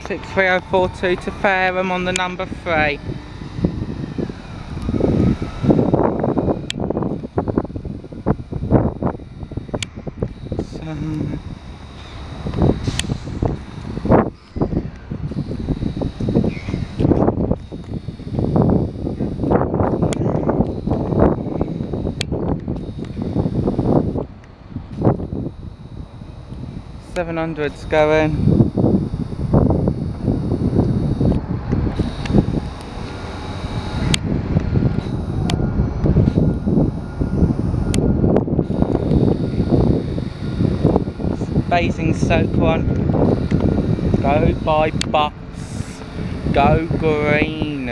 63042 to Fareham on the number 3. So 700's going. Basingstoke one. Go by bus. Go green.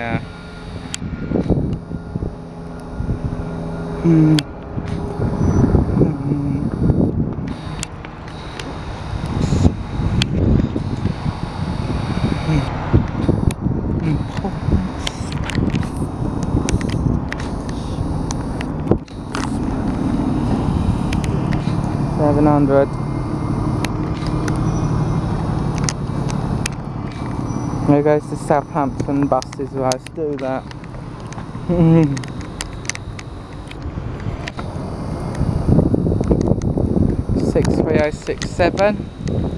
$700. There goes the Southampton buses, let's do that. 63067.